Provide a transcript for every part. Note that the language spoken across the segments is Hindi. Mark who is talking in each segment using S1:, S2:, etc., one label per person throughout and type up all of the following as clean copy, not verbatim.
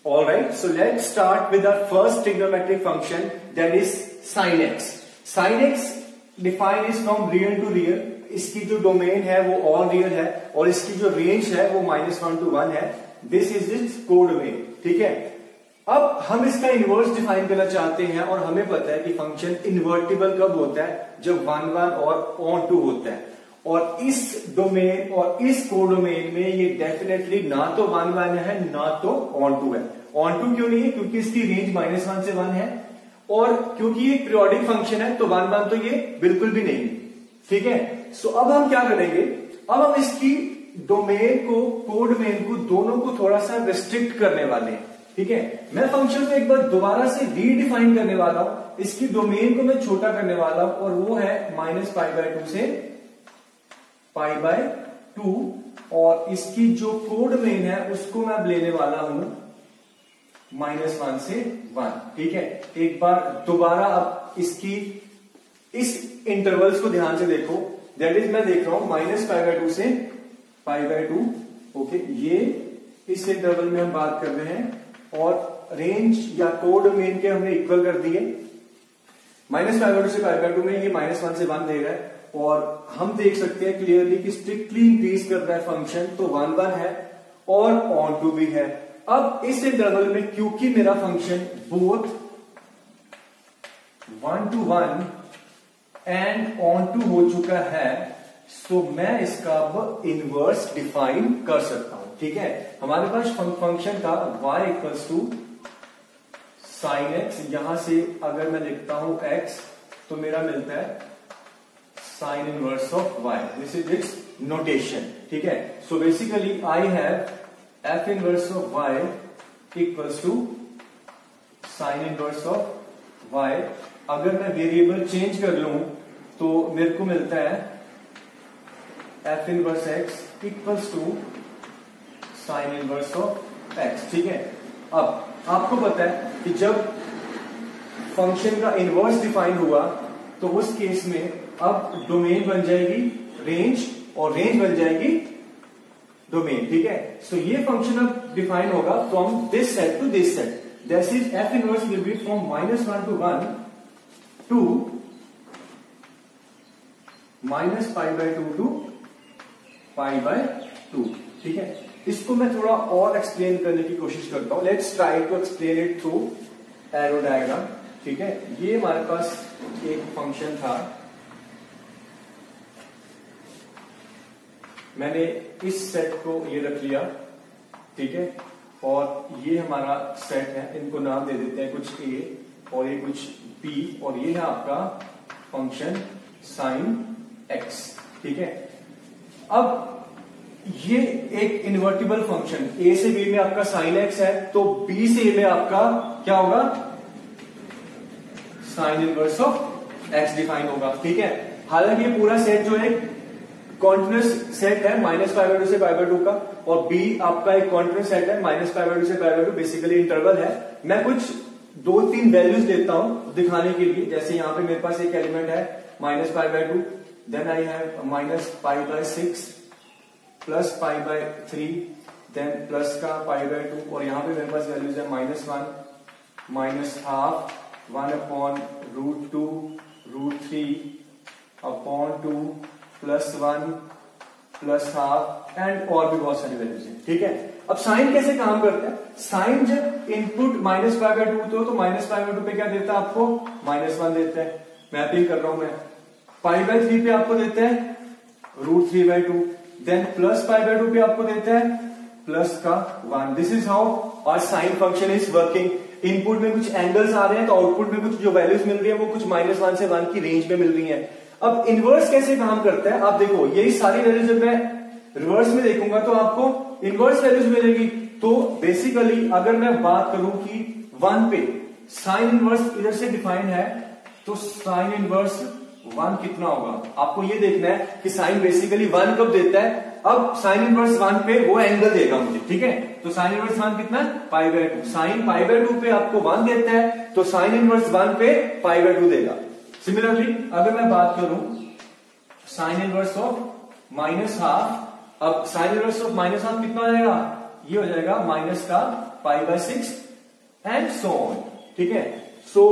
S1: Alright, so let's start with our first trigonometric function, that is sin x. Sin x defined is from real to real. इसकी जो डोमेन है वो ऑल रियल है और इसकी जो रेंज है वो -1 to 1 है. This is its codomain. ठीक है. अब हम इसका इनवर्स डिफाइन करना चाहते हैं और हमें पता है कि फंक्शन इन्वर्टिबल कब होता है, जब 1 1 और ऑन टू होता है. और इस डोमेन और इस कोडोमेन में ये डेफिनेटली ना तो 1 1 है ना तो ऑन टू है. ऑन टू क्यों नहीं है? क्योंकि इसकी रेंज -1 से 1 है और क्योंकि ये पीरियोडिक फंक्शन है तो 1 1 तो ये बिल्कुल भी नहीं. ठीक है. सो अब हम क्या करेंगे, अब हम इसकी डोमेन को कोडोमेन को दोनों को थोड़ा सा रिस्ट्रिक्ट करने वाले हैं. ठीक है. मैं फंक्शन को एक बार दोबारा से रीडिफाइन करने वाला हूं. इसकी डोमेन को मैं छोटा करने वाला हूं और वो है -π/2 से π/2 और इसकी जो कोडोमेन है उसको मैं अब लेने वाला हूं -1 से 1. ठीक है. एक बार दोबारा अब इसकी इस इंटरवल्स को ध्यान से देखो. दैट इज मैं देख रहा हूं -π/2 से π/2. ओके. ये इस इंटरवल में हम बात कर रहे हैं और रेंज या कोडोमेन के हमने इक्वल कर दिए. -π/2 से π/2 में ये -1 से 1 दे रहा है और हम देख सकते हैं क्लियरली कि स्ट्रिक्टली इंक्रीज कर रहा है फंक्शन, तो 1 1 है और ऑन टू भी है. अब इस इंटरवल में क्योंकि मेरा function both 1 to 1 and onto हो चुका है, सो मैं इसका अब इनवर्स डिफाइन कर सकता हूं. ठीक है. हमारे पास फंक्शन था y equals to sine x. यहां से अगर मैं लिखता हूं x तो मेरा मिलता है sine inverse of y. This is its notation. ठीक है. So basically I have f inverse of y equals to sine inverse of y. अगर मैं वेरिएबल चेंज कर लूं तो मेरे को मिलता है f inverse x equals to sine inverse of x. ठीक है. अब आपको पता है कि जब फंक्शन का इनवर्स डिफाइन हुआ तो उस केस में अब डोमेन बन जाएगी रेंज और रेंज बन जाएगी डोमेन. ठीक है. सो ये फंक्शन अब डिफाइन होगा from this set to this set. That is f inverse will be from -1 to 1 to -π/2 to π/2. ठीक है. इसको मैं थोड़ा और एक्सप्लेन करने की कोशिश करता हूं. Let's try to explain it through arrow diagram. ठीक है. ये हमारे पास एक फंक्शन था. मैंने इस सेट को ये रख लिया. ठीक है. और ये हमारा सेट है. इनको नाम दे देते हैं कुछ a और ये कुछ b और ये है आपका फंक्शन साइन x. ठीक है. अब ये एक इन्वर्टिबल फंक्शन a से b में आपका साइन x है तो b से a में आपका क्या होगा, sine inverse of x define होगा. ठीक है. हालांकि ये पूरा सेट जो है कॉन्टिन्यूस सेट है -π/2 से π/2 का और b आपका एक कॉन्टिन्यूस सेट है -π/2 से π/2. बेसिकली इंटरवल है. मैं कुछ 2-3 वैल्यूज देता हूं दिखाने के लिए. जैसे यहां पे मेरे पास एक एलिमेंट है -π/2, then I have -π/6 plus π/3, then plus का π/2 और यहां पे मेरे पास वैल्यूज है -1, -half, 1/√2, √3 अपॉन 2, +1, +half एंड और भी बहुत सारी वैल्यूज हैं. ठीक है. अब साइन कैसे काम करता है? साइन जब इनपुट -π/2 तो -π/2 पे क्या देता है आपको, -1 देता है. मैपिंग कर रहा हूं मैं. π/3 पे आपको देता है √3/2, देन +π/2 पे आपको देता है प्लस का 1. This is how our sine function is working. Input में कुछ एंगल्स आ रहे हैं तो आउटपुट में कुछ जो वैल्यूज मिल रही है वो कुछ -1 से 1 की रेंज में मिल रही है. अब इनवर्स कैसे काम करता है आप देखो. यही सारी वैल्यूज जब मैं रिवर्स में देखूंगा तो आपको इनवर्स वैल्यूज मिलेगी. तो बेसिकली अगर मैं बात करूं कि 1 पे साइन इनवर्स इधर से डिफाइन है तो साइन इनवर्स 1 कितना होगा, आपको ये देखना है कि साइन बेसिकली 1 कब देता है. अब साइन इनवर्स 1 पे वो एंगल देगा मुझे. ठीक है. तो साइन इनवर्स 1 कितना है, π/2. साइन π/2 पे आपको 1 देता है तो साइन इनवर्स 1 पे π/2 देगा. सिमिलरली अगर मैं बात करूं साइन इनवर्स ऑफ -half, अब साइन इनवर्स ऑफ -1 कितना हो जाएगा, ये हो जाएगा π/6 एंड सो ऑन। ठीक है, सो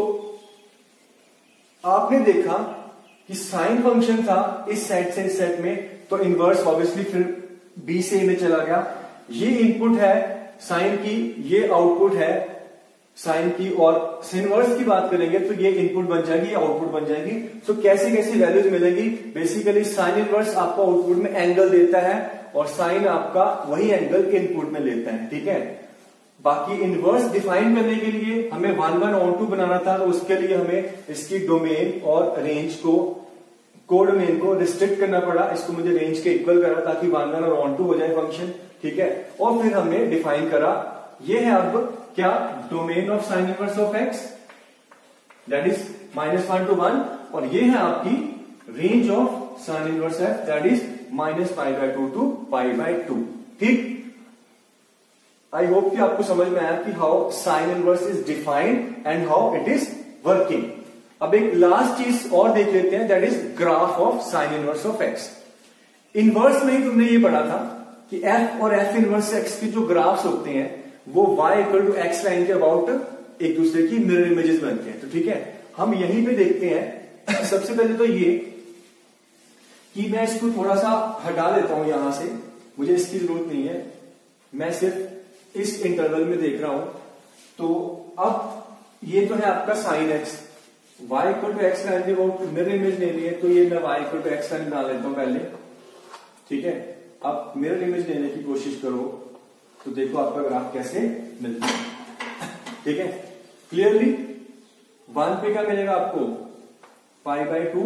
S1: आपने देखा कि साइन फंक्शन था इस सेट से इस सेट में, तो इनवर्स ऑब्वियसली फिर बी से ए में चला गया। ये इनपुट है साइन की, ये आउटपुट है साइन की, और इनवर्स की बात करेंगे तो ये इनपुट बन जाएगी, ये आउटपुट बन जाएगी। तो कैसे कैसी वैल्यूज मिलेंगी, बेसिकली साइन इनवर्स आपको आउटपुट में एंगल देता है और साइन आपका वही एंगल इनपुट में लेता है। ठीक है, बाकी इनवर्स डिफाइन करने के लिए हमें 1 1 on 2 बनाना था, तो उसके लिए हमें इसकी डोमेन और रेंज को, कोडोमेन को रिस्ट्रिक्ट करना पड़ा। इसको मुझे रेंज के इक्वल करा ताकि 1 1 और on 2 हो जाए फंक्शन। ठीक है, और फिर हमने डिफाइन करा, ये है अब क्या, domain of sine inverse of x that is -1 to 1, और ये है आपकी range of sine inverse f that is -π/2 to π/2। ठीक, आई होप कि आपको समझ में आया कि how sine inverse is defined and how it is working. अब एक लास्ट चीज और देख लेते हैं, that is graph of sine inverse of x. Inverse में ही तुमने ये पढ़ा था कि एफ और एफ इनवर्स एक्स के जो ग्राफ्स होते हैं वो y equal to x line के अबाउट एक दूसरे की मिरर इमेजेस बनते हैं। तो ठीक है, हम यहीं पे देखते हैं सबसे पहले तो ये कि मैं इसको थोड़ा सा हटा देता हूं यहां से, मुझे इसकी जरूरत नहीं है, मैं सिर्फ इस इंटरवल में देख रहा हूं। तो अब ये तो है आपका sine x, y equal to x line के अबाउट मिरर इमेज ले लिए, तो ये मैं y equal to x line बना लेता हूं पहले। ठीक है, अब मिरर इमेज लेने की कोशिश करो तो देखो आपका ग्राफ कैसे मिलता है। ठीक है, क्लियरली 1 पे क्या मिलेगा आपको, π/2।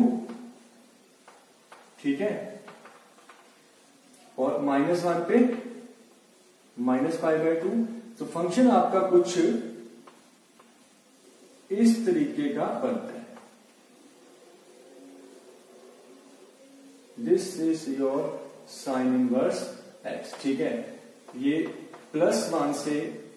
S1: ठीक है, और -1 पे -π/2। तो फंक्शन आपका कुछ इस तरीके का बनता है। This is your sine inverse x. ठीक है, ये +1 से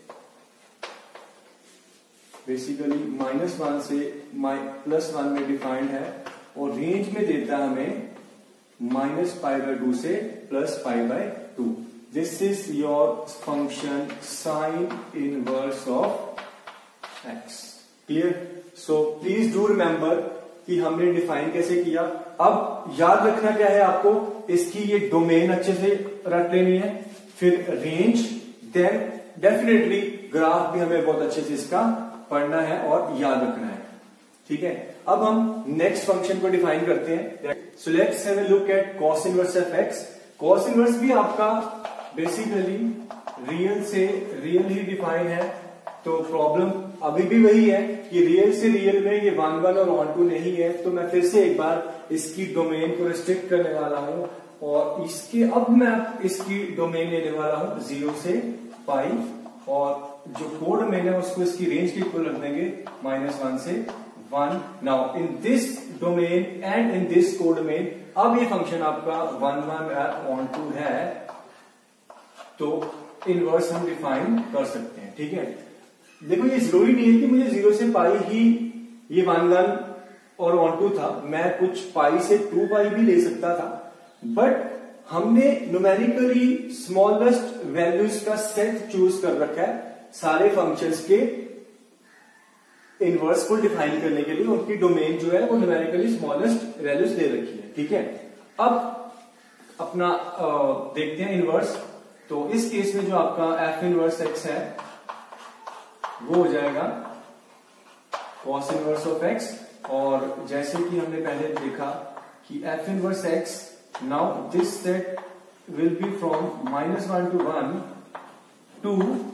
S1: बेसिकली -1 से +1 में डिफाइंड है, और रेंज में देता है हमें -π/2 से +π/2। This is your function sine inverse of x. Clear? So please do remember कि हमने डिफाइन कैसे किया। अब याद रखना क्या है आपको, इसकी ये डोमेन अच्छे से रट लेनी है, फिर रेंज, देन डेफिनेटली ग्राफ भी हमें बहुत अच्छे से इसका पढ़ना है और याद रखना है। ठीक है, अब हम नेक्स्ट फंक्शन को डिफाइन करते हैं। So let's have a look at cos inverse of x. Cos inverse भी आपका बेसिकली रियल से रियल ही डिफाइन है, तो प्रॉब्लम अभी भी वही है कि रियल से रियल में ये 1 1 और on 2 नहीं है। तो मैं फिर से एक बार इसकी डोमेन को रिस्ट्रिक्ट करने वाला हूं, और इसके अब मैं इसकी डोमेन लेने वाला हूं 0 से π, और जो कोड में है उसको इसकी रेंज के इक्वल रख देंगे -1 से 1। Now in this domain and in this codomain, अब ये फंक्शन आपका 1 1 on 2 है, तो इनवर्स हम डिफाइन कर सकते हैं। ठीक है, देखो ये जरूरी नहीं है कि मुझे 0 से π ही ये 1 1 और on 2 था, मैं कुछ π से 2π भी ले सकता था, बट हमने न्यूमेरिकली स्मॉलेस्ट वैल्यूज का सेट चूज कर रखा है सारे फंक्शंस के इनवर्स को डिफाइन करने के लिए। उनकी डोमेन जो है वो न्यूमेरिकली स्मॉलेस्ट वैल्यूज दे रखी है। ठीक है, अब अपना देखते हैं इनवर्स। तो इस केस में जो आपका एफ इनवर्स एक्स है वो हो जाएगा कॉस इनवर्स ऑफ एक्स, और जैसे कि हमने पहले देखा कि f inverse x, now this set will be from -1 to 1 to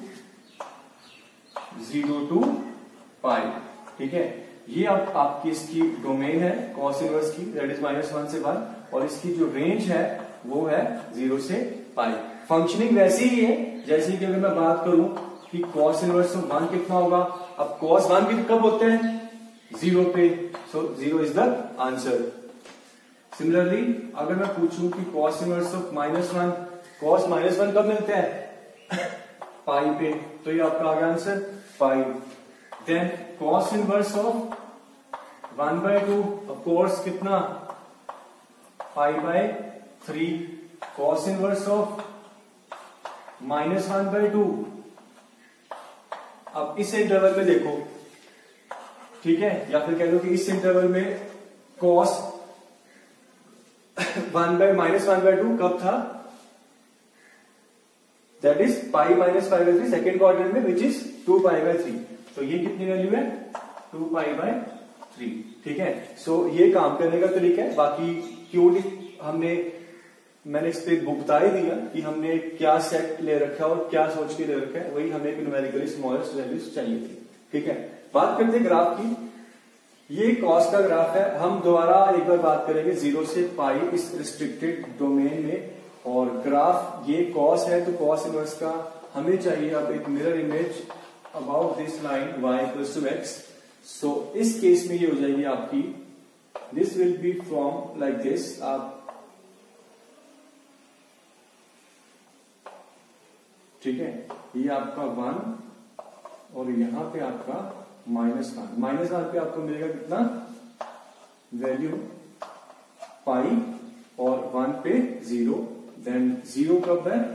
S1: 0 to π। ठीक है, ये अब आपकी इसकी डोमेन है cos इनवर्स की, दैट इज -1 से 1, और इसकी जो रेंज है वो है 0 से π। फंक्शनिंग वैसी ही है जैसे कि अगर मैं बात करूं कि cos इनवर्स ऑफ 1 कितना होगा। अब cos 1 भी कब होते हैं, 0 पे, so 0 is the answer. Similarly अगर मैं पूछूं कि cos इनवर्स ऑफ -1, cos -1 कब मिलता है, पाई पे, तो ये आपका आ गया answer pi. Then cos inverse of 1/2, of course कितना, π/3। cos इनवर्स ऑफ -1/2, अब इस इंटरवल में देखो, ठीक है, या फिर कह लो कि इस इंटरवल में कॉस 1/-1/2 कब था, दैट इज π-π/3 सेकेंड क्वाड्रेंट में, विच इज 2π/3। तो ये कितनी वैल्यू है, 2π/3, ठीक है। सो ये काम करने का तरीका है। बाकी क्यों मैंने इस पे बता ही दिया कि हमने क्या सेट ले रखा है और क्या सोच के ले रखा है, वही हमें न्यूमेरिकली स्मॉलेस्ट वैल्यूज चाहिए थी, ठीक है। बात करते हैं ग्राफ की। ये कॉस का ग्राफ है। हम दोबारा एक बार बात करेंगे 0 से पाई इस रिस्ट्रिक्टेड डोमेन में, और ग्राफ ये कॉस है, तो कॉस इनवर्स का हमें चाहिए अब एक mirror image about this line y=x। So इस केस में ये हो जाएगी आपकी, this will be from like this, आप ठीक है, ये आपका 1 और यहां पे आपका -1 पे आपको मिलेगा कितना वैल्यू, पाई, और 1 पे 0, देन 0 कब है,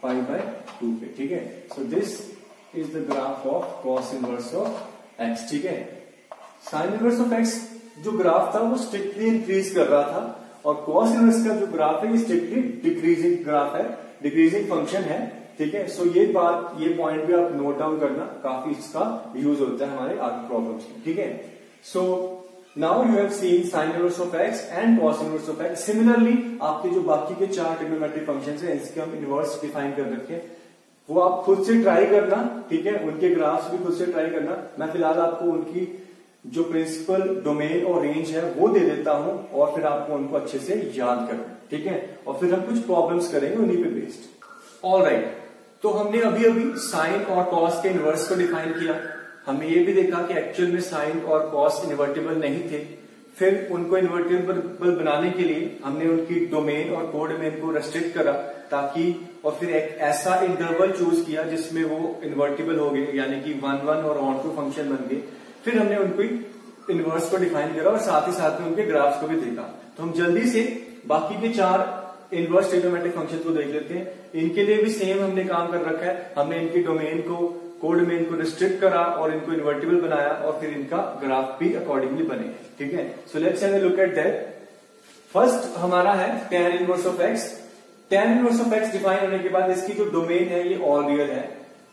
S1: π/2 पे, ठीक है। So this is the graph of cos inverse of x, ठीक है। साइन इनवर्स ऑफ x जो ग्राफ था वो स्ट्रिक्टली इंक्रीज कर रहा था, और कॉस इनवर्स का जो ग्राफ है ये स्ट्रिक्टली डिक्रीजिंग ग्राफ है, डिक्रीजिंग फंक्शन है, ठीक है। सो ये पॉइंट भी आप नोट डाउन करना, काफी इसका यूज होता है हमारे आगे प्रॉब्लम्स में, ठीक है। So now you have seen sine inverse of x and cos inverse of x। Similarly आपके जो बाकी के 4 ट्रिग्नोमेट्रिक फंक्शंस हैं, इसके हम इनवर्स डिफाइन कर रखे हैं, वो आप खुद से ट्राई करना, ठीक है। उनके ग्राफ्स भी खुद से ट्राई करना। मैं फिलहाल आपको उनकी जो प्रिंसिपल डोमेन और रेंज है वो दे देता हूं, और फिर आपको उनको अच्छे से याद करना, ठीक है। और फिर हम कुछ प्रॉब्लम्स करेंगे उन्हीं पे बेस्ड। ऑलराइट, तो हमने अभी साइन और कॉस के इनवर्स को डिफाइन किया। हमने ये भी देखा कि एक्चुअल में साइन और कॉस इन्वर्टिबल नहीं थे। फिर उनको इन्वर्टिबल बनाने के लिए हमने उनकी डोमेन और कोडोमेन को रेस्ट्रिक्ट करा, ताकि, और फिर एक ऐसा इंटरवल चूज किया जिसमें वो इन्वर्टिबल हो गए, यानी कि 1 और ऑन टू फंक्शन बन गए। फिर हमने उनको इनवर्स को डिफाइन करा और साथ ही साथ में उनके ग्राफ्स को भी देखा। तो हम जल्दी से बाकी के 4 इनवर्स ट्रिग्नोमेट्रिक फंक्शन को देख लेते हैं। इनके लिए भी सेम हमने काम कर रखा है। हमने इनकी डोमेन को, कोडोमेन को रिस्ट्रिक्ट करा और इनको इन्वर्टिबल बनाया, और फिर इनका ग्राफ भी अकॉर्डिंगली बने, ठीक है। So let's have a look at that. First हमारा है tan inverse of x। tan inverse of x define होने के बाद इसकी जो डोमेन है ये ऑल रियल है,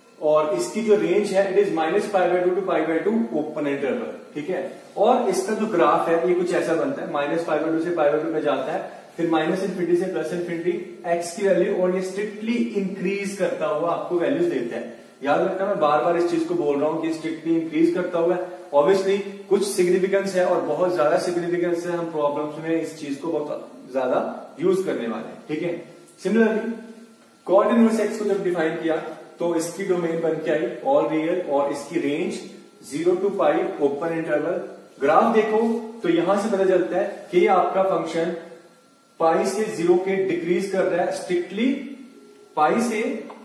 S1: और इसकी जो रेंज है it is -π/2 to π/2 open interval, ठीक है। और इसका जो ग्राफ है ये कुछ ऐसा बनता है, -π/2 से π/2 में जाता है, फिर -∞ से +∞ x की वैल्यू, और ये स्ट्रिक्टली इंक्रीज करता हुआ आपको वैल्यूज देता है। याद रखना, मैं बार बार इस चीज को बोल रहा हूं कि स्ट्रिक्टली इंक्रीज करता हुआ है। ऑब्वियसली कुछ सिग्निफिकेंस है, और बहुत ज्यादा सिग्निफिकेंस है। हम प्रॉब्लम्स में इस चीज को बहुत ज्यादा यूज करने वाले हैं, ठीक है। सिमिलरली कॉड इनवर्स x को जब डिफाइन किया तो इसकी डोमेन बन के आई ऑल रियल, और इसकी range 0 to π open interval. Graph देखो तो यहां से पता चलता है कि आपका फंक्शन पाई से 0 के डिक्रीज कर रहा है, स्ट्रिक्टली पाई से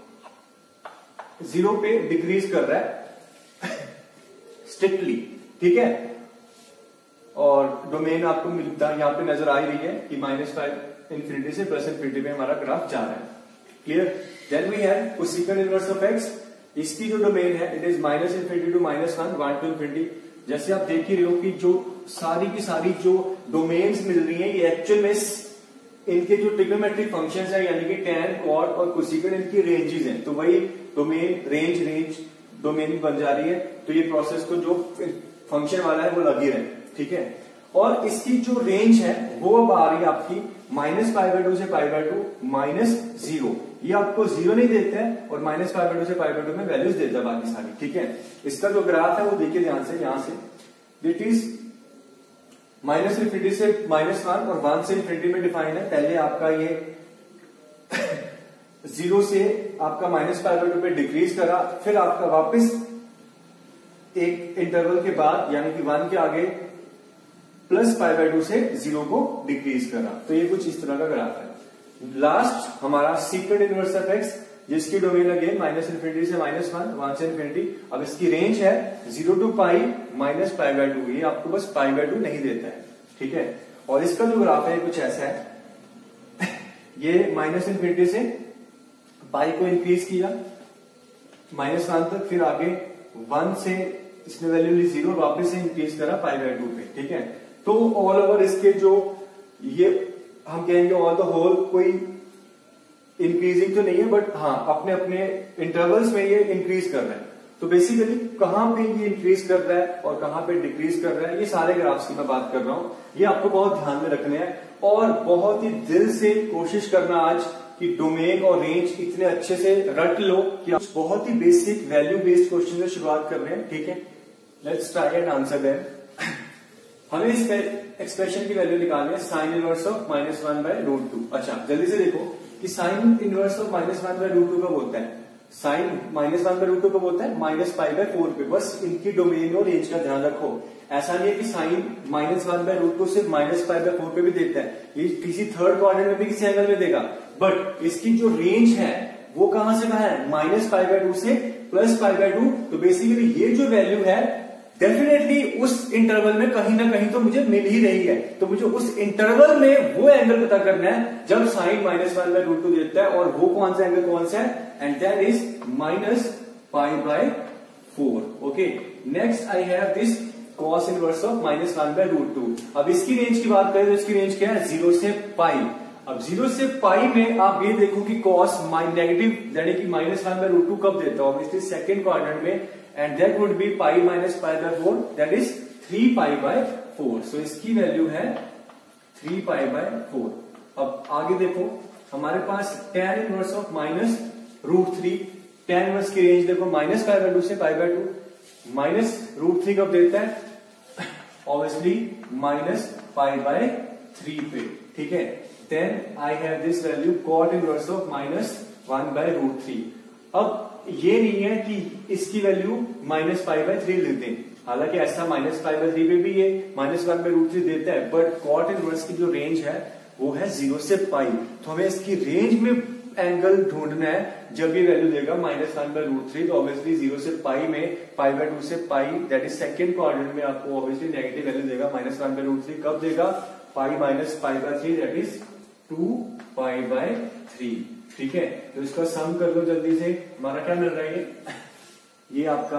S1: 0 पे डिक्रीज कर रहा है स्ट्रिक्टली, ठीक है। और डोमेन आपको मिलता है, यहां पे नजर आ ही रही है कि -π ∞ से +∞ में हमारा ग्राफ जा रहा है, clear. Then we have cosecant inverse of x। इसकी जो डोमेन है इट इज -∞ to -1, 1 to ∞। जैसे आप देख ही रहे हो कि जो सारी की सारी जो डोमेन्स मिल रही है, ये एक्चुअल में इनके जो ट्रिग्नोमेट्रिक फंक्शंस है, यानी कि tan, cot और कोसेकेंट, इनकी रेंजेस हैं। तो वही डोमेन रेंज डोमेन बन जा रही है। तो ये प्रोसेस को जो फंक्शन वाला है वो लगी रहे, ठीक है। और इसकी जो रेंज है वो अब आ रही है आपकी -π/2 से π/2 -0। ये आपको 0 नहीं देता है, और -π/2 से π/2 में वैल्यूज देता है बाकी सारी, ठीक है। इसका जो ग्राफ है वो देखिए ध्यान से, यहां से इट इज -∞ से -1 और 1 से ∞ में डिफाइन है। पहले आपका ये 0 से आपका -π/2 पे डिक्रीज करा, फिर आपका वापस एक इंटरवल के बाद, यानी कि 1 के आगे +π/2 से 0 को डिक्रीज करा। तो ये कुछ इस तरह का ग्राफ है। लास्ट हमारा सीकेंट इनवर्स ऑफ x, जिसकी डोमेन अगेन -∞ से -1, 1 से ∞। अब इसकी रेंज है 0 to π -π/2। ये आपको बस π/2 नहीं देता है, ठीक है। और इसका जो ग्राफ है कुछ ऐसा है ये -∞ से पाई को इंक्रीज किया -1 तक, फिर आगे 1 से इसने वैल्यू ली 0, वापस से इंक्रीज करा π/2 पे, ठीक है। तो ऑल ओवर इसके जो ये हम कहेंगे ऑल द होल कोई इंक्रीजिंग तो नहीं है, बट हाँ अपने अपने इंटरवल्स में ये इंक्रीज कर रहा है। तो बेसिकली कहां पे ये इंक्रीज कर रहा है और कहां पे डिक्रीज कर रहा है, ये सारे ग्राफ्स की मैं बात कर रहा हूं। ये आपको बहुत ध्यान में रखने हैं और बहुत ही दिल से कोशिश करना आज कि डोमेन और रेंज इतने अच्छे से रट लो कि आप बहुत ही बेसिक वैल्यू बेस्ड क्वेश्चन से शुरुआत कर रहे हैं, ठीक है। Let's try and answer them. हमें इस एक्सप्रेशन की वैल्यू निकालनी है साइन इनवर्स ऑफ -1/√2। अच्छा जल्दी से देखो कि साइन इनवर्स ऑफ -1/√2 कब होता है, साइन -1/√2 कब होता है, -π/4 पे। बस इनकी डोमेन और रेंज का ध्यान रखो। ऐसा नहीं है कि साइन -1/√2 सिर्फ -π/4 पे भी देता है, ये किसी थर्ड क्वाड्रेंट में भी किसी एंगल में देगा, बट इसकी जो रेंज है वो कहां से कहां है, -π/2 से +π/2। तो बेसिकली ये जो वैल्यू है डेफिनेटली उस इंटरवल में कहीं ना कहीं तो मुझे मिल ही रही है। तो मुझे उस इंटरवल में वो एंगल पता करना है जब साइन -1/√2 देता है, और वो कौन सा एंगल कौन सा है, and that is -π/4। Okay, next I have this cos inverse of -1/√2। अब इसकी रेंज की बात करें तो इसकी रेंज क्या है, 0 से π। अब 0 से π में आप ये देखो कि cos नेगेटिव यानी कि -1/√2 कब देता है, ऑब्वियसली सेकंड क्वाड्रेंट में, and that would be π - π/4, that is 3π/4। So इसकी वैल्यू है 3π/4। अब आगे देखो हमारे पास tan inverse of -√3, tan inverse की रेंज देखो -π/2 से π/2, -√3 कब देता है, ऑब्वियसली -π/3 पे, ठीक है। Then I have this value cot inverse of -1/√3। अब ये नहीं है कि इसकी वैल्यू -π/3 लिख दें, हालांकि ऐसा -π/3 पे भी ये -1/√3 देता है, बट cot इनवर्स की जो रेंज है वो है 0 से π। तो हमें इसकी रेंज में एंगल ढूंढना है जब ये वैल्यू देगा -1/√3। तो ऑब्वियसली 0 से π में π/2 से π, दैट इज सेकंड क्वाड्रेंट में आपको ऑब्वियसली नेगेटिव वैल्यू देगा, -1/√3 कब देगा, π - π/3, दैट इज 2π/3, ठीक है। तो इसका सम कर लो जल्दी से, हमारा क्या मिल रहा है, ये आपका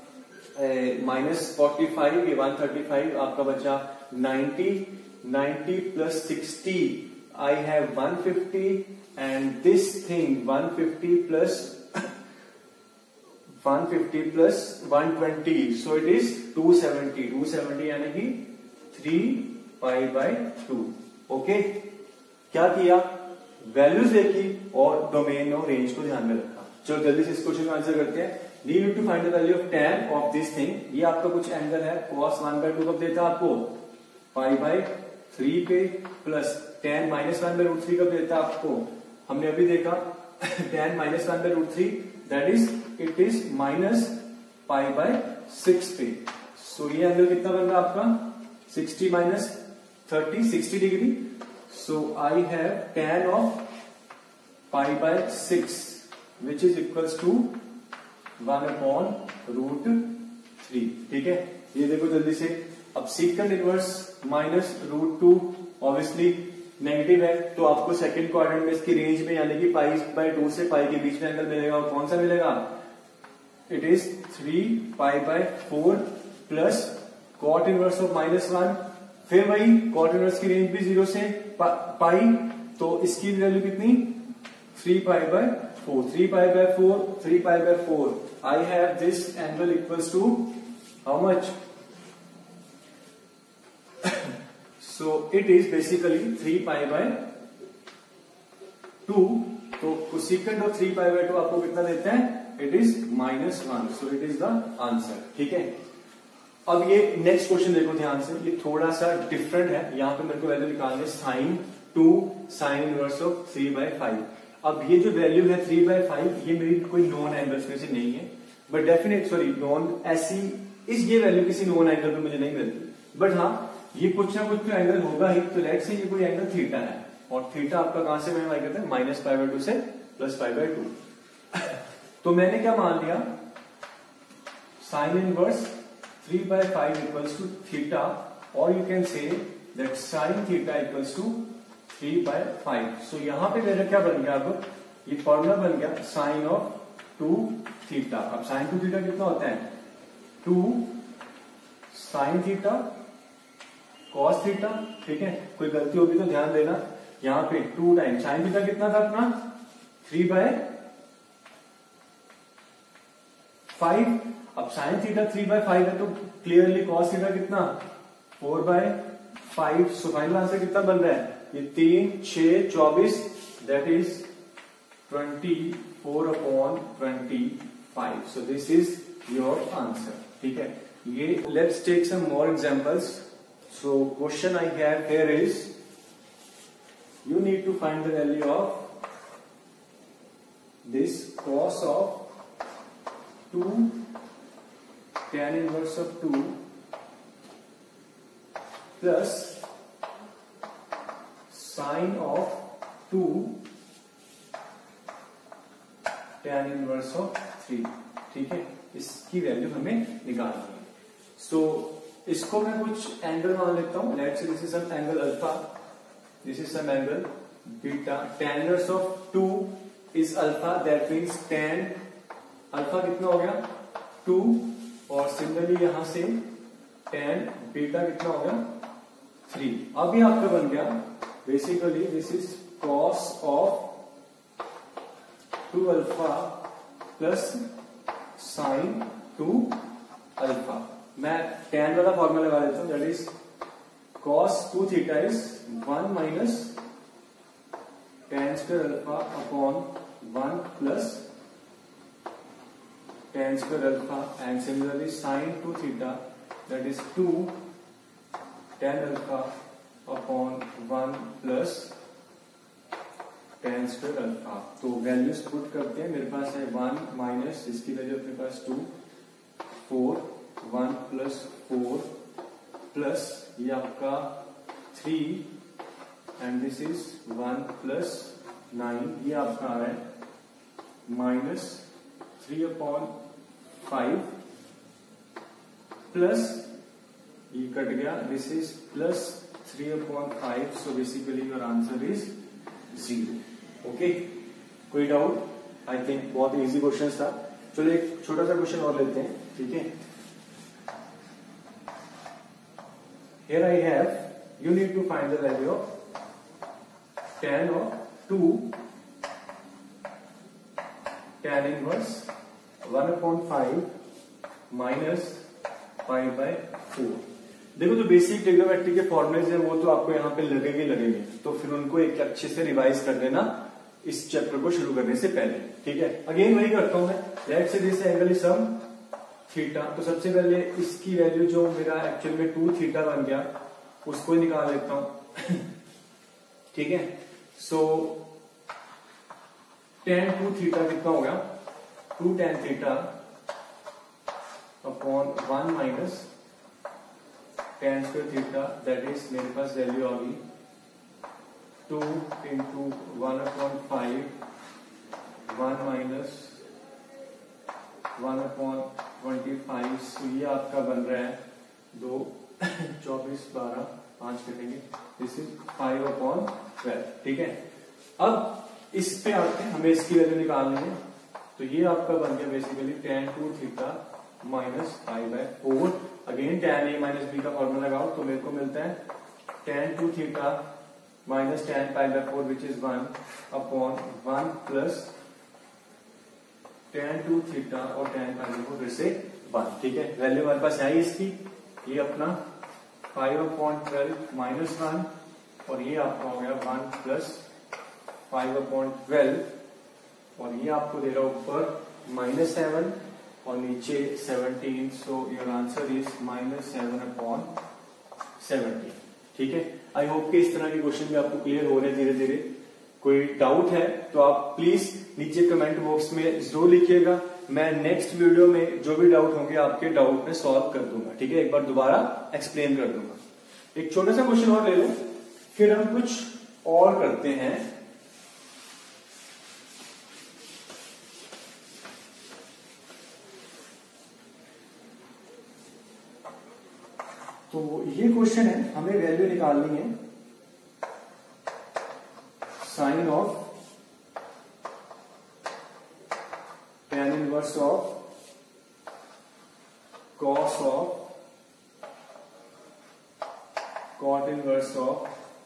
S1: -45, ये 135, आपका बचा 90 + 60, I have 150, and this thing 150 plus 120, so it is 270 यानी कि 3π/2। ओके, क्या किया, वैल्यूज देखी और डोमेन और रेंज को ध्यान में रखा। चलो जल्दी से इस क्वेश्चन का आंसर करते हैं। Need to find the value of tan of this thing. ये आपका कुछ एंगल है, cos 1/2 कब देता है आपको, π/3 पे, प्लस tan -1/√3 कब देता है आपको, हमने अभी देखा tan -1/√3, that is it is -π/6 पे। सो ये एंगल कितना बन रहा है आपका, 60 - 30, 60 degree. So I have tan of π/6 which is equals to 1/√3, ठीक है। ये देखो जल्दी से, अब सेकंड इनवर्स -√2 ऑब्वियसली नेगेटिव है, तो आपको सेकंड क्वाड्रेंट में इसकी रेंज में यानी कि π/2 से π के बीच में एंगल मिलेगा, और कौन सा मिलेगा, it is 3π/4 plus cot inverse of -1, फिर वही cot इनवर्स की रेंज भी 0 से π, तो इसकी वैल्यू कितनी, 3π/4, 3π/4, I have this angle equals to how much, so it is basically 3π/2। तो सेकंड और 3π/2 आपको कितना देता है, it is -1, so it is the answer, ठीक है। अब ये नेक्स्ट क्वेश्चन देखो ध्यान से, ये थोड़ा सा डिफरेंट है। यहाँ पे मेरे को वैल्यू निकालनी है sin 2 sin इनवर्स ऑफ 3/5। अब ये जो वैल्यू है 3/5, ये मेरी कोई नॉन एंगल्स में से नहीं है, बट डेफिनेट नॉन ऐसी ये वैल्यू किसी नॉन एंगल पे मुझे नहीं मिलती, बट हाँ ये कुछ ना कुछ तो एंगल होगा ही। तो लेट्स से ये कोई एंगल थीटा है, और थीटा आपका कहां से मैं कहते हैं, -π/2 से +π/2। तो मैंने क्या मान लिया, sine inverse 3/5 equals to theta, और you can say that sine theta equals to 3/5। सो यहां पे मेरा क्या बन गया, अब ये फॉर्मूला बन गया साइन ऑफ 2 थीटा। अब साइन 2 थीटा कितना होता है, 2 साइन थीटा कॉस थीटा, ठीक है। कोई गलती होगी तो ध्यान देना, यहाँ पे 2 टाइम साइन थीटा कितना था अपना 3/5। अब साइन थीटा 3/5 है तो क्लियरली कॉस थीटा कितना 4/5। सो फाइनल आंसर कितना बन रहा है, ये 3 6 24, that is 24/25। So this is your answer, ठीक है। ये let's take some more examples. So question I have here is, you need to find the value of this cos of 2 tan inverse of 2 plus sine of 2 tan inverse of 3, ठीक है। इसकी वैल्यू हमें निकालनी है। सो इसको मैं कुछ एंगल मान लेता हूं। Let's say this is some angle alpha, this is some angle beta, tan inverse of 2 is alpha, that means tan alpha कितना हो गया 2, और सिमिलरली यहां से tan beta कितना हो गया 3। अब ये आपका बन गया basically this is cos of 2 alpha plus sin 2 alpha। मैं tan वाला फॉर्मूला लगा देता हूं, that is cos 2 theta is 1 minus tan square alpha upon 1 plus tan square alpha, and similarly sin 2 theta, that is 2 tan alpha upon 1 plus tan square alpha। तो वैल्यूज पुट करते हैं, मेरे पास है 1 माइनस इसकी वैल्यू अपने पास 2, 4 1 प्लस 4 प्लस ये आपका 3 एंड दिस इज 1 प्लस 9, ये आपका आ रहा है माइनस 3/5 प्लस ये कट गया, this is plus 3/5। So basically your answer is 0। Okay, कोई डाउट? आई थिंक बहुत इजी क्वेश्चन था। चलो एक छोटा सा क्वेश्चन और लेते हैं, ठीक है। Here I have, you need to find the value of tan of 2 tan inverse 1/5 minus 5/4। देखो जो बेसिक ट्रिग्नोमेट्री के फॉर्मुलेज है वो तो आपको यहाँ पे लगेंगे, तो फिर उनको एक अच्छे से रिवाइज कर देना इस चैप्टर को शुरू करने से पहले, ठीक है। अगेन वही करता हूं मैं, let's say this angle is some theta. तो सबसे पहले इसकी वैल्यू जो मेरा एक्चुअल में 2 थीटा बन गया उसको निकाल लेता हूं, ठीक है। सो tan 2 थीटा कितना हो गया 2 tan theta upon 1 minus tan square theta, that is मेरे पास वैल्यू आ गई 2 इंटू 1/5 1 माइनस 1/25। तो ये आपका बन रहा है 2 24 12 5 कटेंगे, दिस इज 5/12, ठीक है। अब इस पे आते हैं, हमें इसकी वैल्यू निकालनी है। तो ये आपका बन गया basically tan 2 theta minus 5/4। Again tan a minus b का फॉर्मूला लगाओ तो मेरे को मिलता है tan 2 theta minus tan 5/4 which is 1/1 plus tan 2 theta और tan 5/4 फिर से 1, ठीक है। वैल्यू हमारे पास है इसकी, ये अपना 5/12 माइनस 1 और ये आपका हो गया 1 प्लस 5/12 और ये आपको दे रहा ऊपर -7 और नीचे 17। सो योर आंसर इज -7/17, ठीक है। आई होप कि इस तरह के क्वेश्चन भी आपको क्लियर हो रहे हैं धीरे धीरे। कोई डाउट है तो आप प्लीज नीचे कमेंट बॉक्स में जरूर लिखिएगा। मैं नेक्स्ट वीडियो में जो भी डाउट होंगे आपके डाउट में सॉल्व कर दूंगा, ठीक है। एक बार दोबारा एक्सप्लेन कर दूंगा। एक छोटा सा क्वेश्चन और ले लो, फिर हम कुछ और करते हैं। तो ये क्वेश्चन है, हमें वैल्यू निकालनी है sine of tan inverse of cos of cot inverse of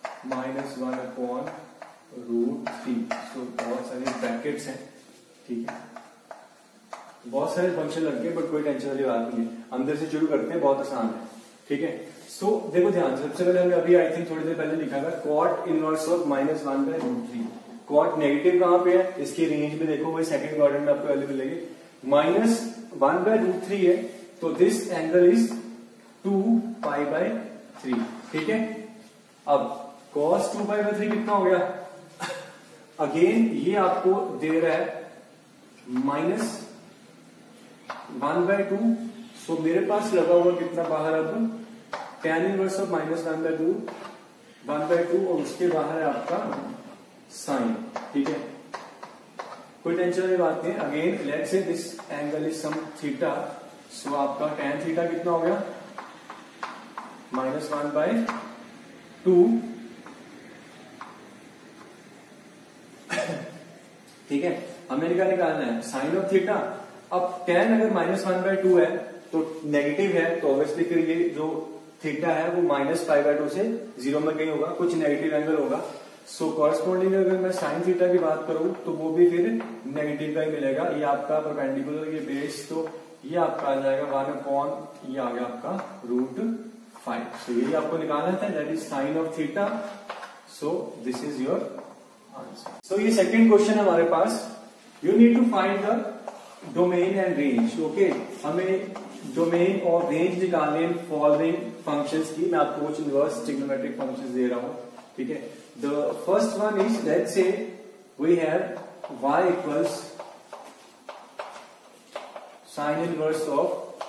S1: -1/√3। So बहुत सारे ब्रैकेट्स हैं, ठीक है, बहुत सारे फंक्शन लग गए, बट कोई टेंशन वाली बात नहीं है। अंदर से शुरू करते हैं, बहुत आसान है, ठीक है। सो देखो ध्यान से, सबसे पहले हमने अभी आई थिंक थोड़ी देर पहले लिखा था cot inverse of -1/√3। Cot negative कहां पे है, इसकी रेंज में देखो, वही सेकंड क्वाड्रेंट में आपको वैल्यू मिलेगी। -1/√3 है, तो दिस एंगल इज 2π/3, ठीक है। अब cos 2π/3 कितना हो गया, अगेन ये आपको दे रहा है -1/2। सो मेरे पास लगा हुआ कितना बाहर, अब tan इनवर्स ऑफ -1/2 और उसके बाहर है आपका साइन, ठीक है, कोई टेंशन वाली बात नहीं। Again let's say this angle is some theta, so आपका tan थीटा कितना हो गया, -1/2, ठीक है। हमें क्या निकालना है, साइन ऑफ थीटा। अब tan अगर -1/2 है तो नेगेटिव है, तो ऑब्वियसली फिर ये जो थीटा है वो -π/2 से 0 में कहीं होगा, कुछ नेगेटिव एंगल होगा। सो कॉरस्पॉन्डिंग अगर मैं साइन थीटा की बात करूं तो वो भी फिर नेगेटिव का ही मिलेगा। ये आपका परपेंडिकुलर, ये बेस, तो ये आपका आ जाएगा 1/, ये आ गया आपका √5। सो यही आपको निकालना था, that is sine of theta. So this is your answer. So ये सेकंड क्वेश्चन है हमारे पास, you need to find the domain and range. Okay, हमें डोमेन और रेंज निकालने फॉलोइंग फंक्शंस की। मैं आपको कुछ इनवर्स ट्रिग्नोमेट्रिक फंक्शंस दे रहा हूं, ठीक है। The first one is, let's say we have y equals sine inverse of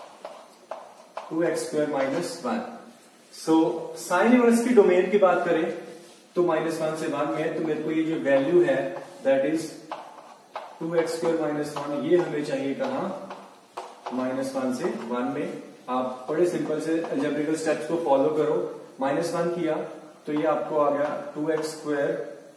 S1: 2x² - 1। So sine inverse की डोमेन की बात करें तो -1 से 1 में है, तो मेरे को ये जो वैल्यू है दैट इज 2x² - 1, ये हमें चाहिए कहां, -1 से 1 में। आप बड़े सिंपल से अलजेब्रिकल स्टेप्स को फॉलो करो। -1 किया तो ये आपको आ गया 2x²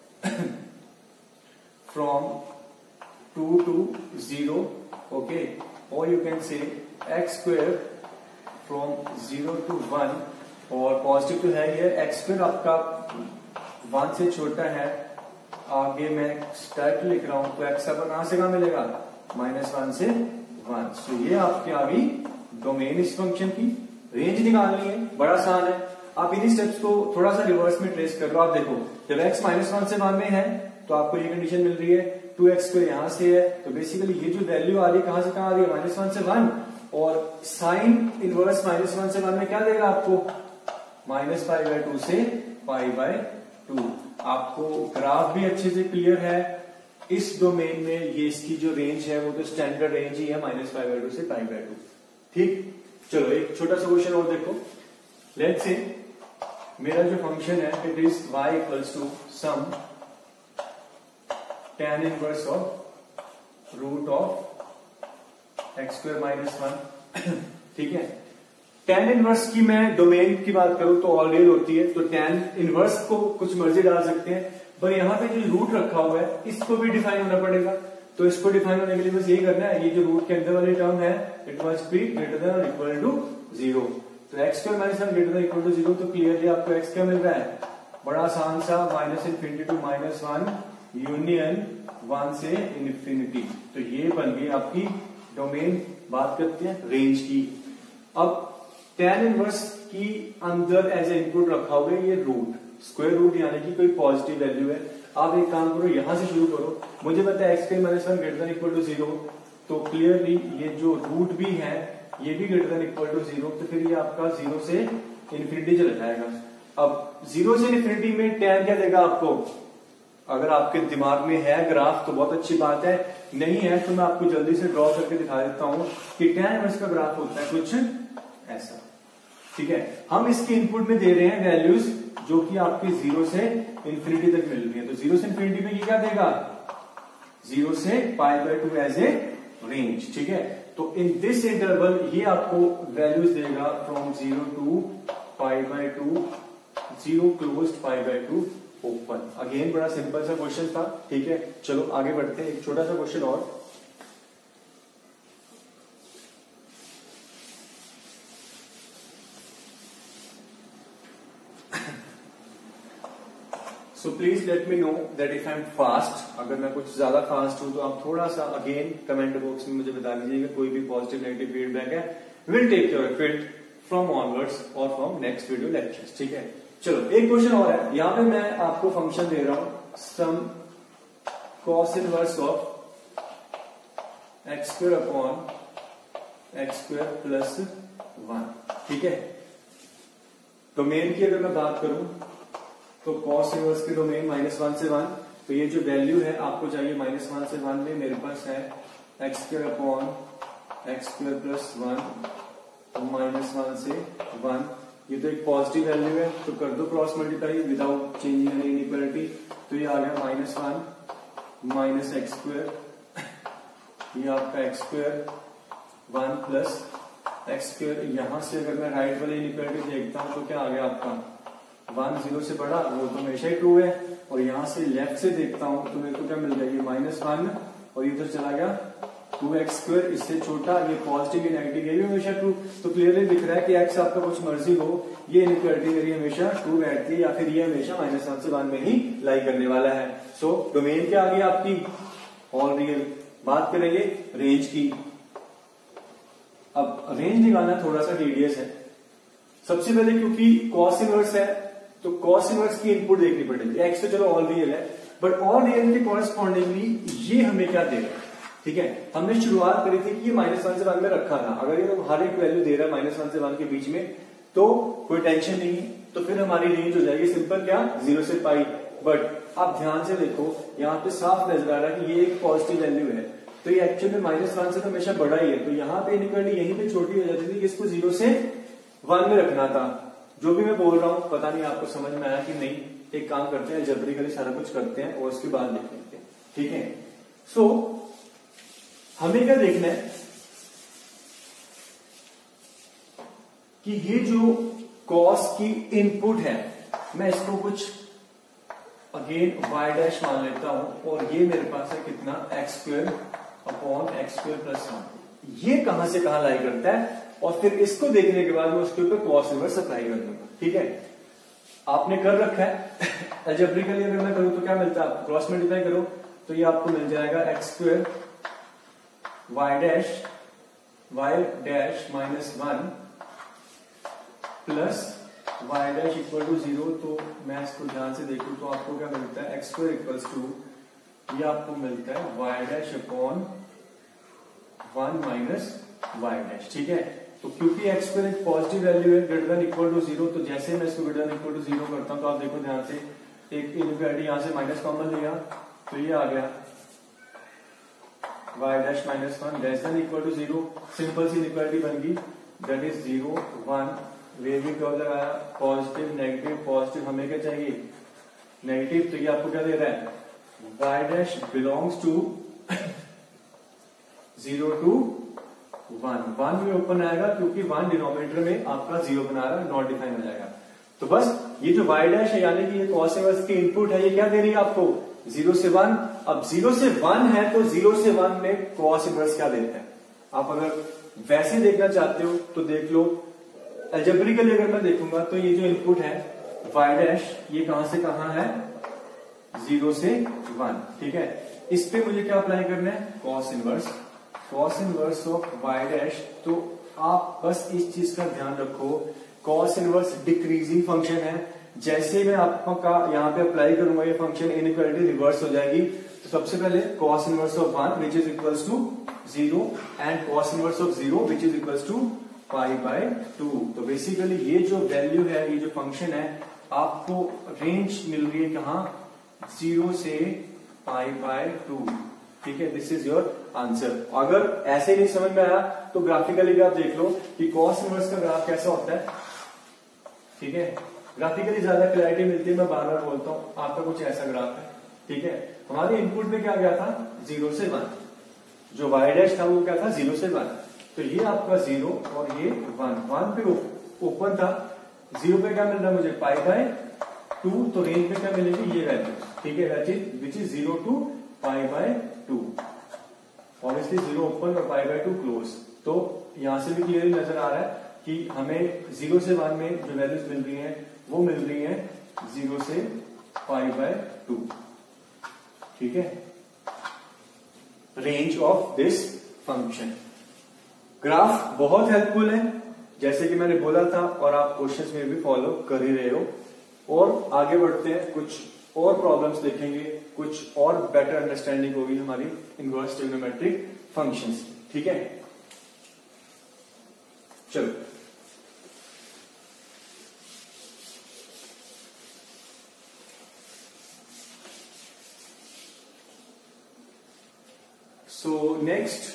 S1: फ्रॉम 2 to 0, ओके, और you can say x² from 0 to 1, और पॉजिटिव तो है ये, x² आपका 1 से छोटा है। आगे मैं स्टार्ट लिख रहा हूं, तो x आपका कहां से कहां मिलेगा, -1 से 1। सो ये आपके आ गई डोमेन इस फंक्शन की। रेंज निकालनी है, बड़ा आसान है। आप इन्हीं स्टेप्स को थोड़ा सा रिवर्स में ट्रेस कर लो। आप देखो, जब x -1 से 1 में है तो आपको ये कंडीशन मिल रही है, 2x² यहां से है, तो बेसिकली ये जो वैल्यू आ रही है कहां से कहां आ रही है, -1 से 1। और साइन इनवर्स -1 से 1 में क्या देगा आपको, -π/2 से π/2। आपको ग्राफ भी अच्छे से क्लियर है। इस डोमेन में ये इसकी जो रेंज है वो तो स्टैंडर्ड रेंज ही है, -π/2 से π/2, ठीक। चलो एक छोटा सा क्वेश्चन और देखो। लेट्स से मेरा जो फंक्शन है it is y equals to some tan inverse of √(x²-1), ठीक है। tan इनवर्स की मैं डोमेन की बात करूं तो ऑल रियल होती है, तो tan इनवर्स को कुछ मर्जी डाल सकते हैं, पर यहाँ पे जो रूट रखा हुआ है इसको भी डिफाइन होना पड़ेगा। तो इसको डिफाइन होने के लिए बस यही करना है, ये जो रूट के अंदर वाली टर्म है it must be greater than और इक्वल टू 0। तो x² - 1 greater than equal to 0, तो क्लियरली आपको x क्या मिल रहा है, बड़ा आसान सा, -∞ to -1 यूनियन 1 से इन्फिनिटी। तो ये बन गई आपकी डोमेन। बात करते हैं रेंज की। अब tan इनवर्स की अंदर एज ए इनपुट रखा हुआ है ये रूट, स्क्वायर रूट, यानी कि कोई पॉजिटिव वैल्यू है। आप एक काम करो, यहां से शुरू करो। मुझे पता है x² - 1 greater than equal to 0, तो क्लियरली ये जो रूट भी है ये भी ग्रेटर देन इक्वल टू 0, तो फिर ये आपका 0 से इन्फिनिटी चला जाएगा। अब 0 से इन्फिनिटी में tan क्या देगा आपको, अगर आपके दिमाग में है ग्राफ तो बहुत अच्छी बात है, नहीं है तो मैं आपको जल्दी से ड्रॉ करके दिखा देता हूं कि tan इनवर्स का ग्राफ होता है कुछ ऐसा, ठीक है। हम इसके इनपुट में दे रहे हैं वैल्यूज जो कि आपके 0 से इन्फिनिटी तक मिल रही है। तो 0 से इन्फिनिटी में ये क्या देगा, 0 से π/2 एज ए रेंज, ठीक है। तो इन दिस इंटरवल ये आपको वैल्यूज देगा from 0 to π/2, 0 closed π/2 open. Again बड़ा सिंपल सा क्वेश्चन था, ठीक है। चलो आगे बढ़ते हैं, एक छोटा सा क्वेश्चन और। So please let me know that if I am fast, अगर मैं कुछ ज्यादा फास्ट हूं तो आप थोड़ा सा अगेन कमेंट बॉक्स में मुझे बता दीजिएगा, कोई भी पॉजिटिव नेगेटिव फीडबैक है, will take your effect from onwards और फ्रॉम नेक्स्ट वीडियो लेक्चर्स, ठीक है। चलो एक क्वेश्चन और है, यहां पे मैं आपको फंक्शन दे रहा हूं some cos inverse of x square upon x square plus 1, ठीक है। डोमेन की अगर मैं बात करूं तो कॉस इनवर्स की डोमेन -1 से 1, तो ये जो वैल्यू है आपको चाहिए -1 से 1 में मेरे पास है x square upon x square plus 1, तो -1 से 1, ये तो एक पॉजिटिव वैल्यू है, तो कर दो cross multiply without changing any inequality, तो ये आ गया -1 माइनस एक्स स्क्वायर, ये आपका x square 1 plus x square. यहां से अगर मैं राइट वाली इनइक्वालिटी देखता हूं तो क्या आ गया आपका 1 0 से बड़ा, वो तो हमेशा ही ट्रू है, और यहां से लेफ्ट से देखता हूं तो मेरे को क्या मिल जाएगी -1, और ये तो चला गया 2x स्क्वायर, इससे छोटा, ये पॉजिटिव या नेगेटिव, ये भी हमेशा ट्रू। तो क्लियरली दिख रहा है कि x आपका कुछ मर्जी हो, ये इनइक्वालिटी मेरी हमेशा ट्रू बैठती है, या फिर ये हमेशा -1 से 1 में ही लाई करने वाला है। सो डोमेन क्या आ गई आपकी, ऑल रियल। बात करेंगे रेंज की। अब रेंज निकालना थोड़ा सा टीडियस है। सबसे पहले क्योंकि कॉस इनवर्स है तो कॉस इनवर्स की इनपुट देखनी पड़ेगी। एक्स तो चलो ऑल रियल है, बट ऑल रियल के कॉरेस्पॉन्डिंगली ये हमें क्या दे रहा है, ठीक है। हमने शुरुआत करी थी कि ये -1 से 1 में रखा था, अगर ये हर एक वैल्यू दे रहा है -1 से 1 के बीच में तो कोई टेंशन नहीं है, तो फिर हमारी रेंज हो जाएगी सिंपल क्या 0 से पाई। बट आप ध्यान से देखो यहाँ पे साफ नजर आ रहा है कि ये एक पॉजिटिव वैल्यू है, तो ये एक्चुअली में -1 से तो हमेशा बड़ा ही है, तो यहाँ पे इनइक्वालिटी यहीं पे छोटी हो जाती थी, इसको 0 से 1 में रखना था। जो भी मैं बोल रहा हूं पता नहीं आपको समझ में आया कि नहीं। एक काम करते हैं, अलजेब्रिकली सारा कुछ करते हैं और उसके बाद देख लेते हैं, ठीक है। सो हमें क्या देखना है कि ये जो कॉस की इनपुट है, मैं इसको कुछ अगेन y डैश मान लेता हूं, और ये मेरे पास है कितना x square upon x square plus 1। ये कहां से कहां लाई करता है, और फिर इसको देखने के बाद मैं उसके ऊपर कॉस इनवर्स अप्लाई कर दूंगा, ठीक है। आपने कर रखा है अलजेब्रिकली अगर मैं करूं तो क्या मिलता है, क्रॉस मल्टीप्लाई करो तो ये आपको मिल जाएगा x square y dash -1 plus y dash equal to 0। तो मैं इसको ध्यान से देखूं तो आपको क्या मिलता है एक्स स्क्वायर इक्वल्स टू, ये आपको मिलता है y dash upon 1 minus y dash, ठीक है। तो क्योंकि एक्स स्क्वायर एक पॉजिटिव वैल्यू है ग्रेटर देन इक्वल टू 0, तो जैसे मैं इसको ग्रेटर देन इक्वल टू 0 करता हूं तो आप देखो ध्यान से, एक इनइक्वालिटी यहां से माइनस कॉमन लिया तो ये आ गया y dash -1 less than equal to 0। Simple सी इनइक्वालिटी बन गई, दैट इज 0 1। वे भी कर्व लगाया, पॉजिटिव नेगेटिव, पॉजिटिव हमें क्या चाहिए नेगेटिव, तो ये आपको क्या दे रहा है y dash belongs to 0 to 1 में ओपन आएगा क्योंकि 1 डिनोमिनेटर में आपका 0 बना रहा है, नॉट डिफाइन हो जाएगा। तो बस ये जो y डैश है यानी कि ये कॉस इनवर्स की इनपुट है, ये क्या दे रही है आपको 0 से 1। अब 0 से 1 है तो 0 से 1 में कॉस इनवर्स क्या देता है। आप अगर वैसे देखना चाहते हो तो देख लो, अलजेब्रिकली अगर मैं देखूंगा तो ये जो इनपुट है y डैश, ये कहां से कहां है 0 से 1, ठीक है। इस पे मुझे क्या अप्लाई करना है cos inverse of y dash. तो आप बस इस चीज का ध्यान रखो, कॉस इनवर्स डिक्रीजिंग फंक्शन है, जैसे मैं आपका यहाँ पे अप्लाई करूंगा ये फंक्शन इनइक्वालिटी रिवर्स हो जाएगी। तो सबसे पहले cos inverse of 1 which is equals to 0 and cos inverse of 0 which is equals to pi by 2। तो बेसिकली ये जो वैल्यू है, ये जो फंक्शन है, आपको रेंज मिल रही है कहां 0 से पाई बाय 2, ठीक है। This is your answer. अगर ऐसे नहीं समझ में आया तो ग्राफिकली भी आप देख लो कि कॉस इनवर्स का ग्राफ कैसा होता है, ठीक है। ग्राफिकली ज्यादा क्लैरिटी मिलती है, मैं बार बार बोलता हूं, आपका कुछ ऐसा ग्राफ है, ठीक है। हमारे इनपुट में क्या गया था 0 से 1, जो y डैश था वो क्या था 0 से 1, तो ये आपका 0 और ये 1 पे ओपन था, 0 पे क्या मिल रहा है मुझे पाई बाय 2, तो रेंज में क्या मिलेगी ये वैल्यू, ठीक है, which is 0 to pi by 2। Obviously 0 open और पाई बाय 2 क्लोज। तो यहां से भी क्लियरली नजर आ रहा है कि हमें 0 से 1 में जो वैल्यूज मिल रही हैं वो मिल रही हैं 0 से π/2, ठीक है, range of this function. Graph बहुत हेल्पफुल है, जैसे कि मैंने बोला था, और आप क्वेश्चंस में भी फॉलो कर ही रहे हो। और आगे बढ़ते हैं, कुछ और प्रॉब्लम्स देखेंगे, कुछ और बेटर अंडरस्टैंडिंग होगी हमारी इनवर्स ट्रिग्नोमेट्रिक फंक्शंस, ठीक है। चलो, सो नेक्स्ट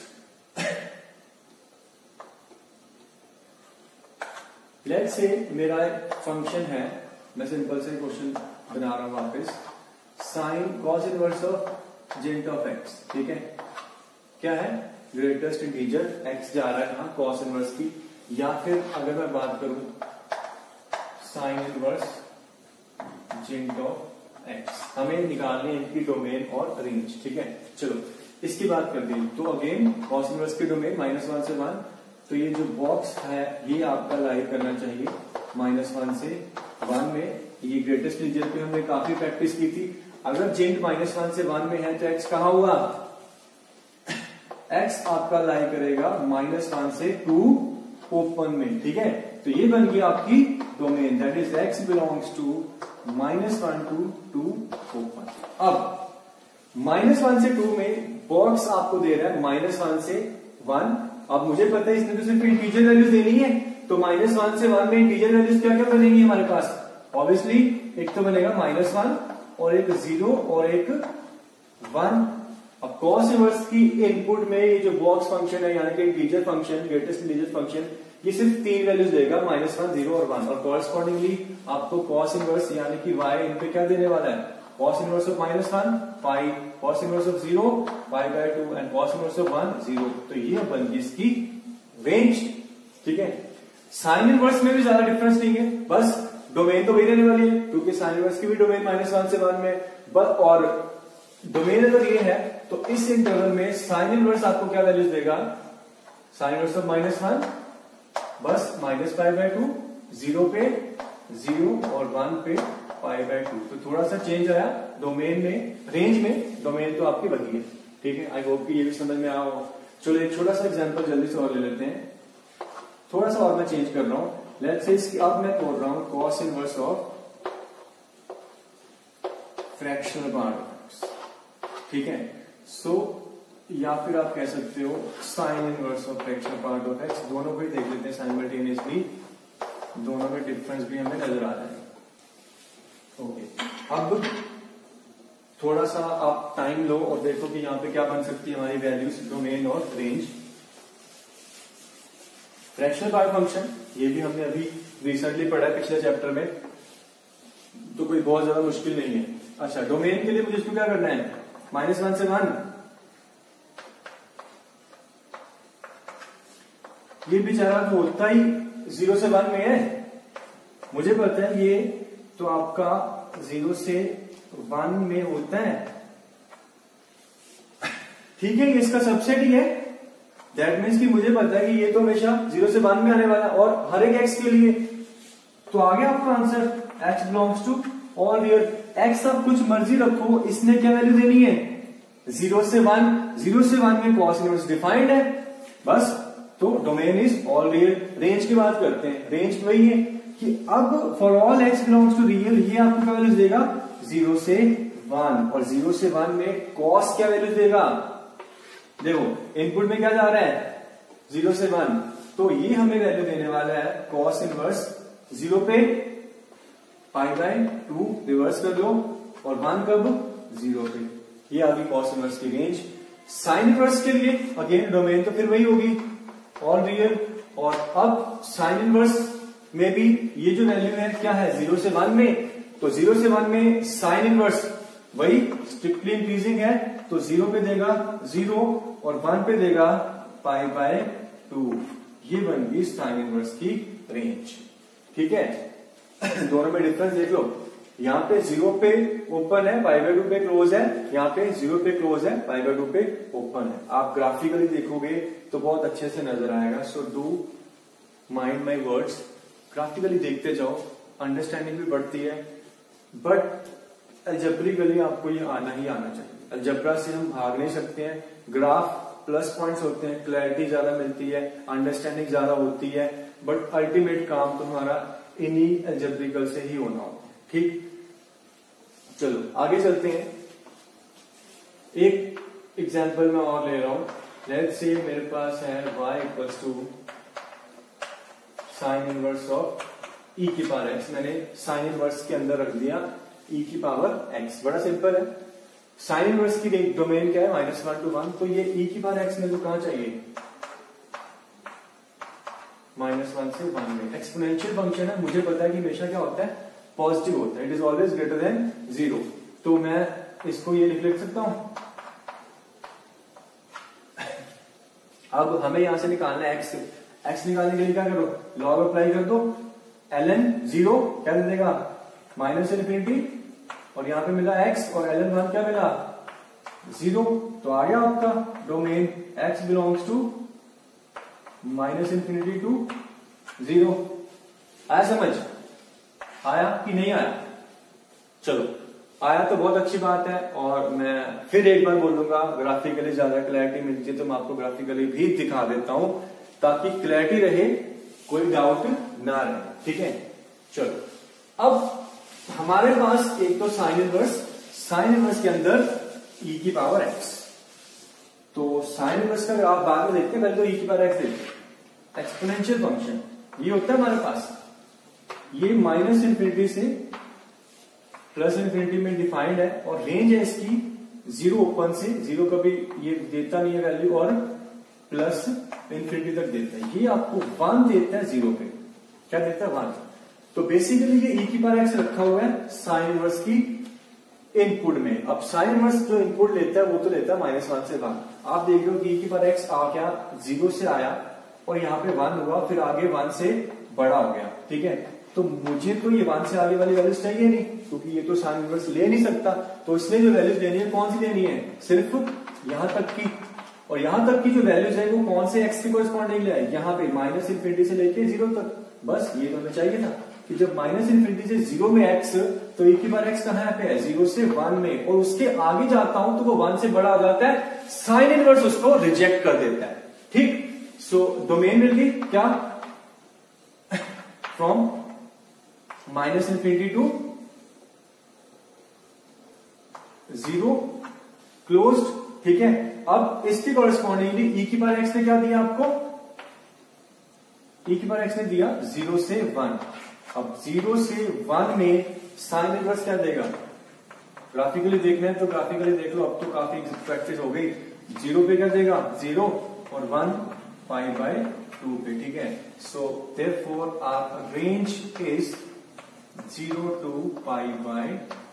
S1: लेट्स से मेरा एक फंक्शन है, मैं सिंपल से क्वेश्चन बना रहा हूं वापस, sine cos inverse of gent of x, ठीक है। क्या है, ग्रेटेस्ट इंटीजर एक्स जा रहा है कहां, कॉस इनवर्स की, या फिर अगर मैं बात करूं sine inverse gent of x, हमें निकालनी है इनकी डोमेन और रेंज, ठीक है। चलो इसकी बात कर दी, तो अगेन कॉस इनवर्स की डोमेन -1 से 1, तो ये जो बॉक्स है ये आपका लाई करना चाहिए -1 से 1 में। ये ग्रेटेस्ट इंटीजर पे हमने काफी प्रैक्टिस की थी। अगर जेंट -1 से 1 में है तो एक्स कहां हुआ, एक्स आपका लाई करेगा -1 से 2 ओपन में, ठीक है। तो ये बन गई आपकी domain, that is x belongs to -1 to 2 open. अब -1 से 2 में बॉक्स आपको दे रहा है -1 से 1। अब मुझे पता है इसमें तो सिर्फ इंटीजर वैल्यूज देनी है, तो -1 से 1 में इंटीजर वैल्यूज क्या क्या बनेंगी हमारे पास, ऑब्वियसली एक तो बनेगा -1 और एक 0 और एक 1। अब कॉस इनवर्स की इनपुट में ये जो बॉक्स फंक्शन है, यानी कि integer function, greatest integer function, ये सिर्फ 3 वैल्यूज देगा, -1, 0 और 1। और कॉरस्पॉन्डिंगली आपको कॉस इनवर्स यानी कि y इन पे क्या देने वाला है, cos inverse of -1 pi, cos inverse of 0 π/2 and cos inverse of 1 0। तो ये बन गई इसकी रेंज, ठीक है। साइन इनवर्स में भी ज्यादा डिफरेंस नहीं है, बस डोमेन तो वही रहने वाली है, क्योंकि साइन इनवर्स की भी डोमेन -1 से 1 में, बस और डोमेन अगर ये है तो इस इंटरवल में साइन इनवर्स आपको क्या वैल्यूज देगा, साइन इनवर्स ऑफ -1 बस -π/2, 0 पे 0 और 1 पे π/2। तो थोड़ा सा चेंज आया डोमेन में, रेंज में डोमेन तो आपकी बदली है, ठीक है। आई होप कि ये भी समझ में आया हो। चलो एक छोटा सा एग्जांपल जल्दी से और ले लेते हैं, थोड़ा सा और मैं चेंज कर रहा हूं। लेट्स से इसकी अब मैं बोल रहा हूं cos inverse of fractional part, ठीक है। सो या फिर आप कह सकते हो sine inverse of fractional part of x, दोनों को ही देख लेते हैं साइमल्टेनियसली, दोनों में डिफरेंस भी हमें नजर आ रहा है। ओके, अब थोड़ा सा आप टाइम लो और देखो कि यहाँ पे क्या बन सकती है हमारी वैल्यूज, डोमेन और रेंज। फ्रैक्शनल पार्ट फंक्शन ये भी हमने अभी रिसेंटली पढ़ा है पिछले चैप्टर में, तो कोई बहुत ज्यादा मुश्किल नहीं है। अच्छा, डोमेन के लिए मुझे इसको क्या करना है, -1 से 1, ये बेचारा तो होता ही 0 से 1 में है, मुझे पता है ये तो आपका 0 से 1 में होता है, ठीक है। ये इसका सबसेट ही है, दैट मीन्स कि मुझे पता है कि ये तो हमेशा 0 से 1 में आने वाला है, और हर एक एक्स के लिए तो आ गया आपका answer, x belongs to all real x। अब कुछ मर्जी रखो, इसने क्या वैल्यू देनी है, 0 से 1, 0 से 1 में कॉस इनवर्स डिफाइंड है बस, तो domain is all real. Range की बात करते हैं, रेंज वही है कि अब for all x belongs to real, ये आपको क्या वैल्यूज देगा 0 से 1, और 0 से 1 में कॉस क्या वैल्यूज देगा, देखो इनपुट में क्या जा रहा है 0 से 1, तो ये हमें वैल्यू देने वाला है कॉस इनवर्स 0 पे π/2, रिवर्स कर लो, और 1 कब 0 पे, ये आ गई कॉस इनवर्स की रेंज। साइन इनवर्स के लिए अगेन डोमेन तो फिर वही होगी ऑल रियल, और अब साइन इनवर्स में भी ये जो वैल्यू है क्या है 0 से 1 में, तो 0 से 1 में साइन इनवर्स वही स्ट्रिक्टली इंक्रीजिंग है, तो 0 पे देगा 0 और 1 पे देगा π/2। ये बन गई साइन इनवर्स की रेंज, ठीक है। दोनों में डिफरेंस देख लो, यहाँ पे 0 पे ओपन है, π/2 पे क्लोज है, यहाँ पे 0 पे क्लोज है, π/2 पे ओपन है। आप ग्राफिकली देखोगे तो बहुत अच्छे से नजर आएगा। So do mind my words, graphically देखते जाओ, अंडरस्टैंडिंग भी बढ़ती है। बट अलजेब्रिकली आपको ये आना ही आना चाहिए। अलजेब्रा से हम भाग नहीं सकते हैं। ग्राफ प्लस पॉइंट्स होते हैं, क्लैरिटी ज्यादा मिलती है, अंडरस्टैंडिंग ज्यादा होती है, बट अल्टीमेट काम तुम्हारा इन्हीं अलजेब्रिकल से ही होना होता है। ठीक, चलो आगे चलते हैं। एक एग्जांपल मैं और ले रहा हूं। लेट्स से मेरे पास है y equals to sine inverse of e की पावर x। मैंने साइन इनवर्स के अंदर रख दिया e की पावर x। बड़ा सिंपल है। साइन इनवर्स की डोमेन क्या है? -1 to 1। तो ये e की पावर x में तो कहां चाहिए? -1 से 1 में। एक्सपोनेंशियल फंक्शन है, मुझे पता है कि हमेशा क्या होता है? पॉजिटिव होता है। It is always greater than 0। तो मैं इसको ये लिख सकता हूं। अब हमें यहां से निकालना है x। x निकालने के लिए क्या करो? लॉग अप्लाई कर दो। ln 0 क्या दे देगा? -∞। और यहां पे मिला x और ln 1 क्या मिला? 0। तो आ गया आपका domain x belongs to -∞ to 0। आया समझ? आया कि नहीं आया? चलो, आया तो बहुत अच्छी बात है। और मैं फिर एक बार बोलूंगा, ग्राफिकली ज्यादा क्लैरिटी मिलती है तो मैं आपको ग्राफिकली भी दिखा देता हूं ताकि क्लैरिटी रहे, कोई डाउट ना रहे। ठीक है, चलो अब हमारे पास एक तो साइन इनवर्स के अंदर e की पावर x। तो साइन इनवर्स का आप बाद में देखते हैं, पहले तो e की पावर x देखते। एक्सपोनेंशियल फंक्शन ये होता है हमारे पास, ये -∞ से +∞ में डिफाइंड है और रेंज है इसकी 0 ओपन से 0 कभी ये देता नहीं है वैल्यू और +∞ तक देता है। ये आपको 1 देता है 0 पे। क्या देता है? 1। तो बेसिकली ये e की पावर x रखा हुआ है साइन इनवर्स की इनपुट में। अब साइन इनवर्स जो इनपुट लेता है वो तो लेता है -1 से 1। आप देख रहे हो कि e की पावर x आ क्या 0 से आया और यहाँ पे 1 हुआ, फिर आगे 1 से बड़ा हो गया। ठीक है, तो मुझे तो ये 1 से आगे वाली वैल्यूज चाहिए नहीं, क्योंकि ये तो साइन इनवर्स ले नहीं सकता। तो इसलिए जो वैल्यूज लेनी है कौन सी लेनी है? सिर्फ यहां तक की। और यहां तक की जो वैल्यूज है वो कौन से x के कोरेस्पॉन्डिंग है? यहाँ पे -∞ से लेके 0 तक। बस ये तो हमें चाहिए था कि जब -∞ से 0 में x, तो e की पावर x कहां पे है? 0 से 1 में। और उसके आगे जाता हूं तो वो 1 से बड़ा आ जाता है, साइन इनवर्स उसको रिजेक्ट कर देता है। ठीक, सो डोमेन मिल गई क्या? From -∞ to 0 closed. ठीक है, अब इसके कॉरेस्पॉन्डिंगली e की पावर x ने क्या दिया आपको? e की पावर x ने दिया 0 से 1। अब 0 से 1 में साइन इनवर्स क्या देगा? ग्राफिकली देखना है तो ग्राफिकली देख लो, अब तो काफी प्रैक्टिस हो गई। 0 पे क्या देगा? 0 और 1 π/2 पे। ठीक है, so therefore our range is 0 to π/2।